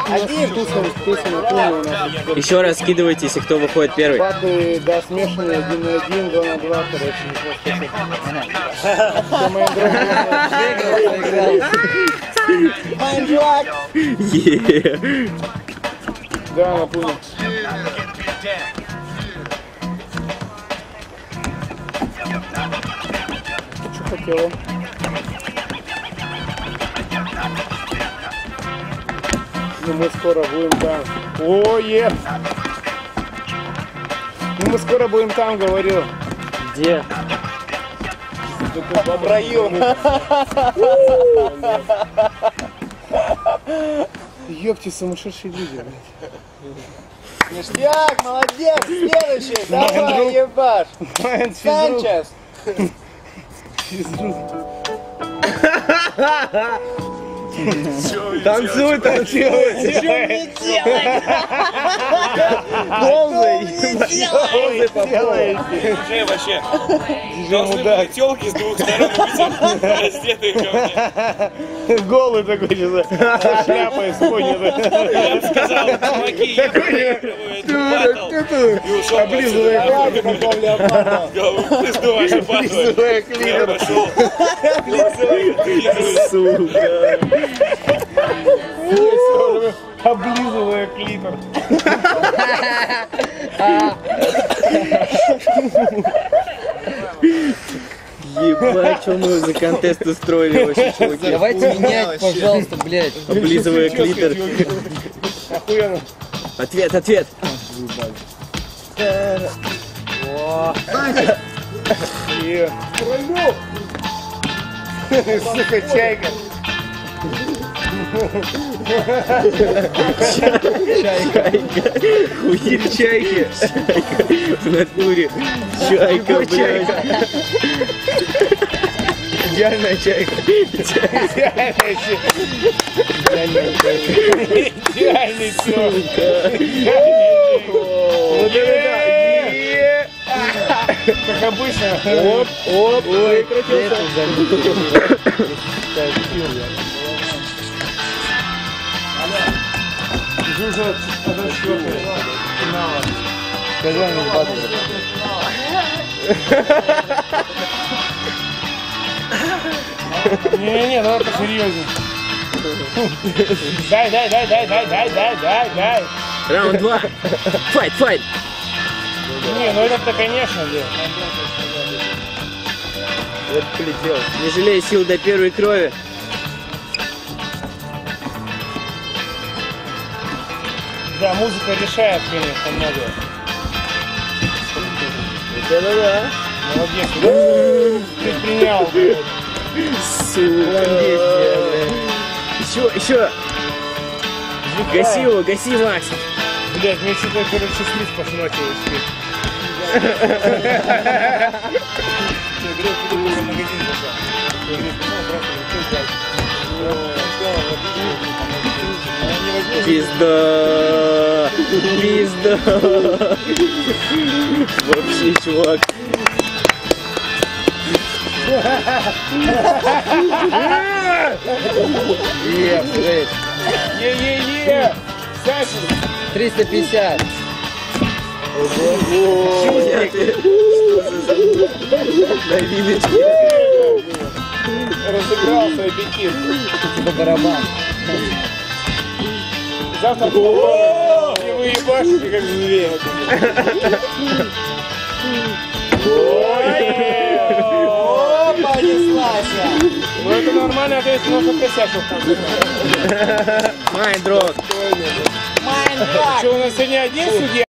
Еще раз скидывайтесь, и кто выходит первый. Баты, да, смешанные 1 на 1, 2 на 2, короче, все мои друзья. Да, напомню. Что хотела? Ну мы скоро будем там. Ой! Ну мы скоро будем там, говорил. Где? В раю. Ёпти, сумасшедшие люди, блядь. Ништяк, молодец, следующий, давай, ебаш. Санчес. Танцуй, танцуй. Ползай, ползай. Уже вообще. Должны были телки с двух сторон раздетые ко мне. Голый такой, со шляпой, с поднятой. Я бы сказал, чуваки, я облизывая клитор. пизду ваши Облизывая клитор. Сука. Облизывая клитор. Ебать, что мы за контест устроили вообще, чуваки. Давайте менять, пожалуйста, блядь. Облизывая клитор. Охуенно. Ответ, ответ. Сука, чайка. Чайка. Хуй чайки. Чайка. В натуре. Чайка, блядь. Идеальная чайка. Идеальный все. Вот это Как обычно. оп, оп, ой, крутился. Скажи мне, баты. Не, давай посерьезнее. Дай. Раунд 2. Файт. Не, ну это-то конечно, да. Вот полетел. Не жалей сил до первой крови. Да, музыка решает, конечно, многое. Да-да-да. Молодец. Предпринял. Сука. Еще. Гаси, Макс. Блять, мне что-то, короче, слиз пошмакивает. Пизда. Вообще, чувак. Е-е-е! Саша! 350. Новиночки. Разыгрался аппетит. Типа барабан. Завтра и вы ебашите, как зверь. О, понеслась. Ну это нормально, то есть можно косячил в конце. Майндрот. Майнкрафт. Что, у нас сегодня один судья?